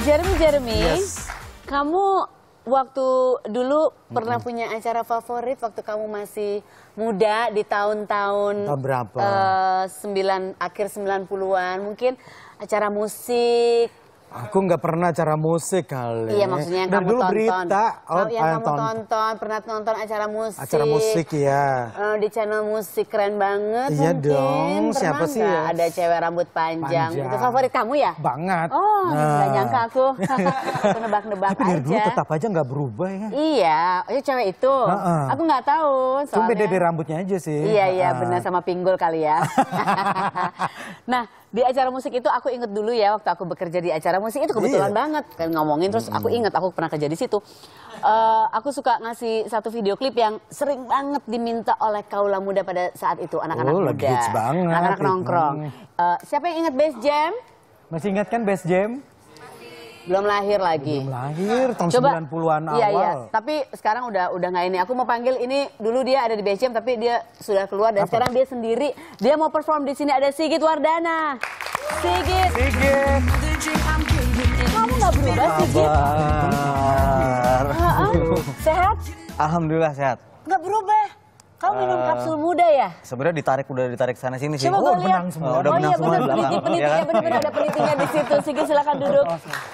Jeremy, Yes. kamu waktu dulu pernah punya acara favorit waktu kamu masih muda di tahun-tahun Tahun berapa? akhir 90-an, mungkin acara musik. Aku nggak pernah acara musik kali. Iya, maksudnya yang Dan kamu dulu tonton. berita, Yang kamu tonton, pernah nonton acara musik. Acara musik ya. Di channel musik keren banget. Iya mungkin. dong, Pernah siapa sih nggak ya? ada cewek rambut panjang. Panjang. Itu favorit kamu ya? Banget. Oh, nggak nyangka aku. Aku nebak-nebak Tapi dari dulu aja. tetap aja nggak berubah ya. Iya, itu cewek itu. Aku nggak tahu. Cuma beda Soalnya. dari rambutnya aja sih. Iya, benar, sama pinggul kali ya. Nah, di acara musik itu aku inget dulu ya, waktu aku bekerja di acara musik itu kebetulan banget kan ngomongin, terus aku inget aku pernah kerja di situ. Aku suka ngasih satu video klip yang sering banget diminta oleh kaula muda pada saat itu, anak-anak muda. Lagi hits banget. Anak-anak nongkrong. Siapa yang inget Bass Jam? Masih ingat kan Bass Jam? Belum lahir lagi. Belum lahir, tahun Coba, 90-an awal. Iya, tapi sekarang udah nggak ini. Aku mau panggil ini, dulu dia ada di Bass Jam tapi dia sudah keluar dan sekarang dia sendiri. Dia mau perform di sini, ada Sigit Wardana. Sigit. Kamu nggak berubah, Sigit? Sehat? Alhamdulillah sehat. Nggak berubah. Kamu minum kapsul muda ya? Sebenarnya udah ditarik sana sini sih. Coba gue lihat. benang semua. Udah benang iya semua benar, di belakang. peniti-peniti Iya kan? ya, benar-benar ada penitinya di situ. Sigit silakan duduk.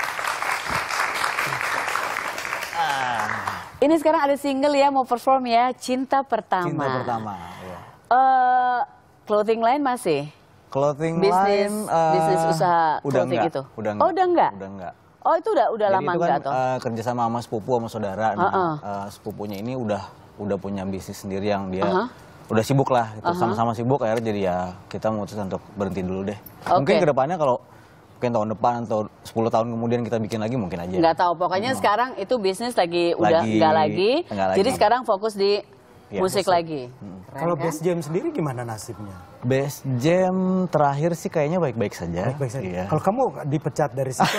Ini sekarang ada single ya, mau perform ya, Cinta Pertama. Cinta Pertama. Iya. Clothing line masih? Clothing Bisnis, line. bisnis usaha Udah clothing enggak. itu? Udah enggak. Oh, udah enggak? Udah enggak. Oh, itu udah Jadi lama itu kan enggak toh? kerja sama sepupu sama saudara. Sepupunya ini udah punya bisnis sendiri yang dia udah sibuk lah, gitu. Sama-sama sibuk akhirnya jadi ya kita memutuskan untuk berhenti dulu deh. Mungkin kedepannya kalau mungkin tahun depan atau 10 tahun kemudian kita bikin lagi mungkin aja. Nggak tahu, pokoknya sekarang itu bisnis udah enggak lagi. Jadi sekarang fokus di musik lagi. Kalau Bass Jam sendiri gimana nasibnya? Bass Jam terakhir sih kayaknya baik-baik saja. Baik-baik saja. Iya. Kalau kamu dipecat dari situ,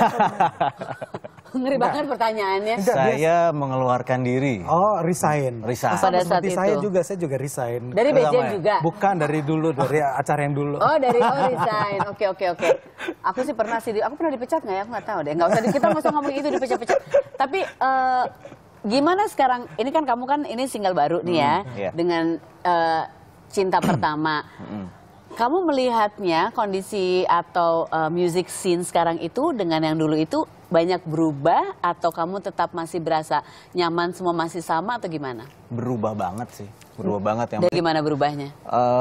Ngeri banget pertanyaannya. Saya mengeluarkan diri. oh resign. Resign. Pada saat Seperti itu. saya juga resign. Dari Bass Jam Sama ya? juga? Bukan dari dulu, dari acara yang dulu. Oh, resign. Oke. Aku sih pernah sih, aku pernah dipecat nggak ya? Aku nggak tahu deh. Kita nggak usah ngomong itu dipecat-pecat. Tapi gimana sekarang? Ini kan kamu kan ini single baru nih ya, iya. dengan Cinta Pertama. Kamu melihatnya kondisi atau music scene sekarang itu dengan yang dulu itu banyak berubah atau kamu tetap masih berasa nyaman, semua masih sama atau gimana? Berubah banget sih. Berubah banget yang Dari gimana berubahnya?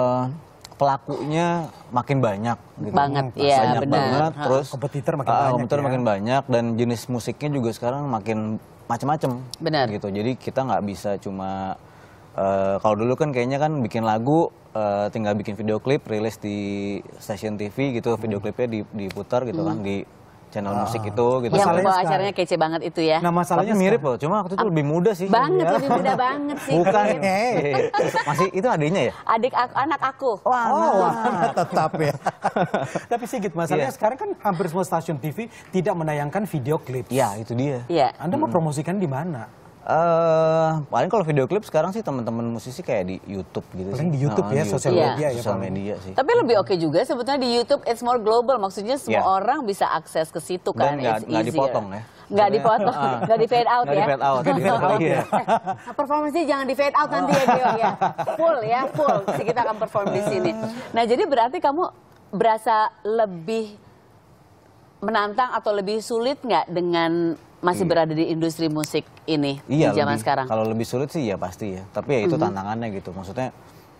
pelakunya makin banyak gitu. Banget, iya Banyak benar. banget, terus Kompetitor makin banyak kompetitor ya. makin banyak dan jenis musiknya juga sekarang makin macam-macam. Benar. Gitu. Jadi kita nggak bisa cuma kalau dulu kan kayaknya kan bikin lagu tinggal bikin video klip, rilis di stasiun TV gitu, video klipnya diputar gitu kan di channel musik itu gitu. Yang Masalahnya bawa sekarang- acaranya kece banget itu ya. Nah masalahnya Tapi mirip loh, cuma waktu itu lebih muda sih. Banget, Iya. lebih muda banget sih. Bukan, masih itu adiknya ya? Anak aku. wah, tetap ya. Tapi Sigit, masalahnya Iya. sekarang kan hampir semua stasiun TV tidak menayangkan video klip. Ya itu dia. Iya. Anda mau promosikan di mana? Paling kalau video klip sekarang sih teman-teman musisi kayak di YouTube gitu Paling sih. di YouTube ya, sosial Iya. media ya. Sosial paling. media sih. Tapi lebih oke juga sebetulnya di YouTube, it's more global. Maksudnya semua Iya. orang bisa akses ke situ kan. Dan nggak it's dipotong easier. ya. Nggak dipotong, nggak di fade out Nggak ya. di fade out. Nggak di fade out, iya. Nah, performance jangan di fade out nanti ya Gio ya. Full ya, full. Jadi kita akan perform di sini. Nah jadi berarti kamu berasa lebih menantang atau lebih sulit nggak dengan masih berada di industri musik ini Iya, di zaman lebih, sekarang? kalau lebih sulit sih ya pasti ya. Tapi ya itu tantangannya gitu. Maksudnya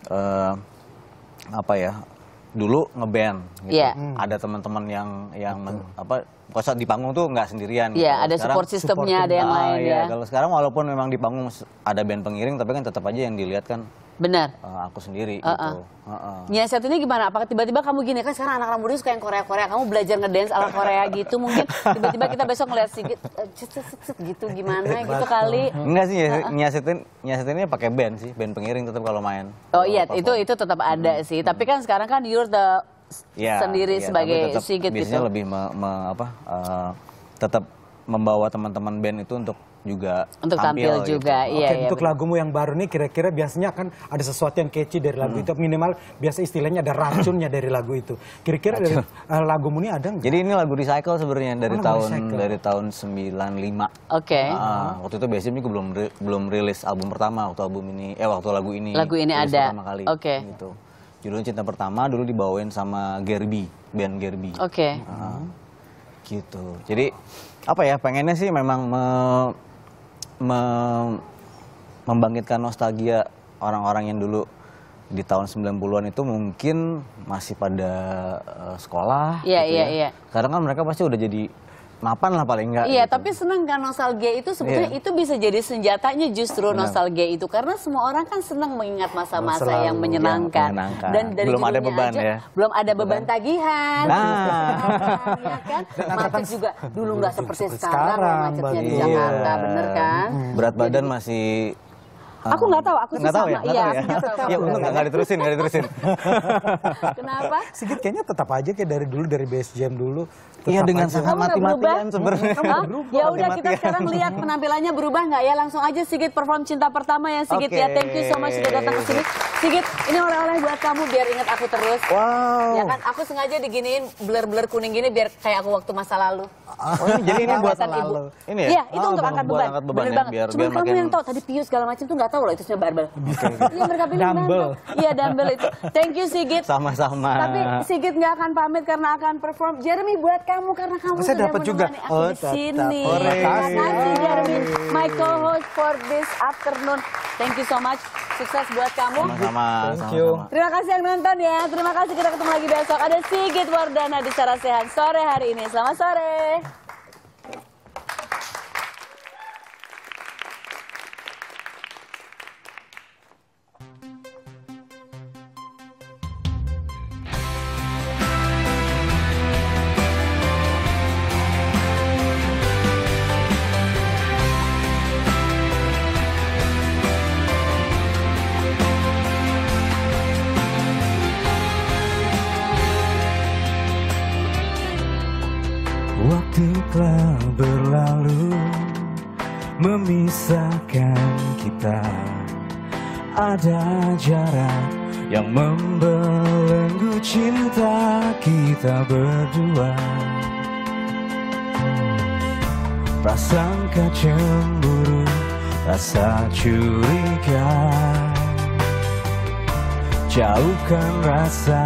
apa ya? Dulu ngeband gitu. Iya. Ada teman-teman yang pas di panggung tuh nggak sendirian. Iya, gitu. ada Sekarang- support sistemnya, ada yang lain iya. ya. Kalau sekarang walaupun memang di panggung ada band pengiring, tapi kan tetap aja yang dilihat kan Benar. aku sendiri gitu. Nyiasat ini gimana? Apakah tiba-tiba kamu gini, kan sekarang anak-anak muda suka yang Korea-Korea, kamu belajar ngedance ala Korea gitu mungkin tiba-tiba kita besok ngeliat Sigit gitu gimana gitu kali. Enggak sih, nyiasetinnya pakai band sih, band pengiring tetap kalau main. Oh iya, Kalau itu tetap ada sih. Tapi kan sekarang kan you're the Ya, sendiri iya, sebagai tapi tetap Sigit biasanya gitu. lebih tetap membawa teman-teman band itu untuk juga Untuk tampil juga, gitu. iya. Oke, untuk lagumu yang baru nih kira-kira biasanya kan ada sesuatu yang catchy dari lagu itu. Minimal biasa istilahnya ada racunnya dari lagu itu. Kira-kira dari lagumu ini ada nggak? Jadi ini lagu recycle sebenarnya Recycle. dari tahun 95. Oke. Waktu itu BSM juga belum rilis album pertama waktu lagu ini. Lagu ini rilis ada. pertama kali. Oke. Gitu. Judulnya Cinta Pertama, dulu dibawain sama Gerby, band Gerby. Oke. Gitu. Jadi apa ya, pengennya sih memang membangkitkan nostalgia orang-orang yang dulu di tahun 90-an itu mungkin masih pada sekolah. Iya, gitu iya, ya. iya. Sekarang kan mereka pasti udah jadi mapan lah paling enggak. Iya, gitu. tapi seneng kan nostalgia itu sebetulnya itu bisa jadi senjatanya justru nostalgia itu karena semua orang kan senang mengingat masa-masa yang menyenangkan. Dan dari belum ada judulnya beban aja, ya. belum ada beban tagihan. Ya kan? Macet juga dulu nggak seperti sekarang loh macetnya di Jakarta, bener kan? Berat badan masih Aku nggak tahu, aku sih nggak tahu sama. ya? Iya, Nggak tahu ya? nggak tahu. Ya, nggak diterusin. Kenapa? Sigit kayaknya tetap aja kayak dari dulu, dari Base Jam dulu. Iya, dengan tetap aja. sangat Kamu nggak mati-matian berubah? sebenarnya. Hah? Ya udah kita Mati-matian. sekarang lihat penampilannya berubah nggak ya? Langsung aja Sigit perform Cinta Pertama ya Sigit ya. Oke. Thank you so much sudah datang ke sini. Sigit, ini oleh-oleh buat kamu biar ingat aku terus. Wow. Ya kan, aku sengaja diginiin blur-blur kuning gini biar kayak aku waktu masa lalu. Oh, jadi ini buat Kelihatan ibu. Ini ya? Iya, itu Oh, untuk angkat buat beban. angkat beban Bener ya, banget. biar Cuman kamu makin- yang tahu tadi pius segala macam tuh nggak tahu loh itu sebenarnya barbel. Iya, mereka bilang Dumbbell. Iya, dumbbell itu. Thank you Sigit. Sama-sama. Tapi Sigit nggak akan pamit karena akan perform. Jeremy buat kamu karena kamu Saya sudah dapat juga. menemani aku Oh, di sini. tetap. Terima Terima kasih Jeremy, my co-host for this afternoon. Thank you so much. Sukses buat kamu. Sama-sama. Thank you. sama-sama. Terima kasih yang nonton ya. Terima kasih, kita ketemu lagi besok. Ada Sigit Wardana di Sarasehan sore hari ini. Selamat sore. Waktu telah berlalu memisahkan kita. Ada jarak yang membelenggu cinta kita berdua. Prasangka cemburu, rasa curiga, jauhkan rasa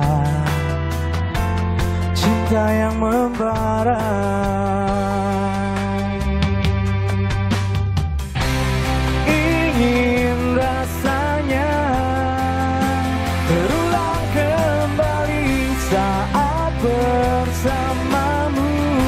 cinta yang membara. Ingin rasanya terulang kembali saat bersamamu,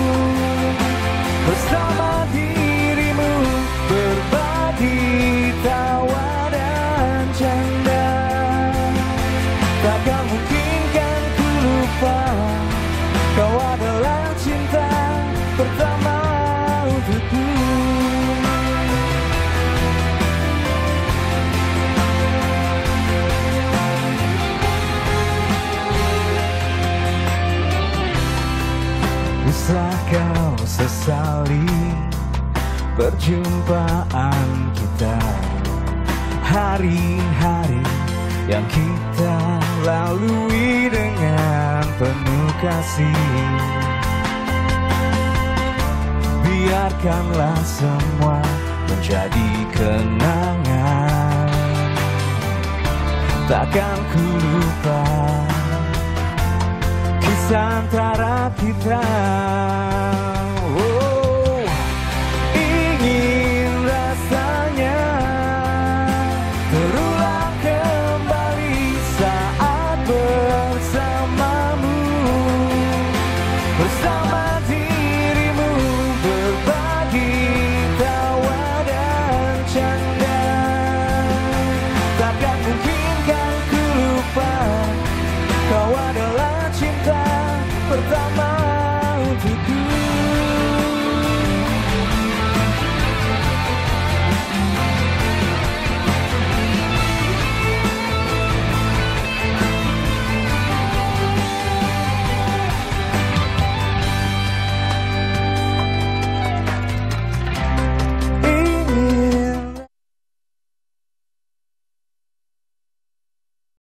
bersama dirimu, berbagi tawa dan canda. Takkan mungkin kan ku lupa, kau adalah cinta pertama untukku. Bisa kau sesali perjumpaan kita, hari-hari yang kita lalui dengan penuh kasih. Biarkanlah semua menjadi kenangan, takkan ku lupa kisah antara kita.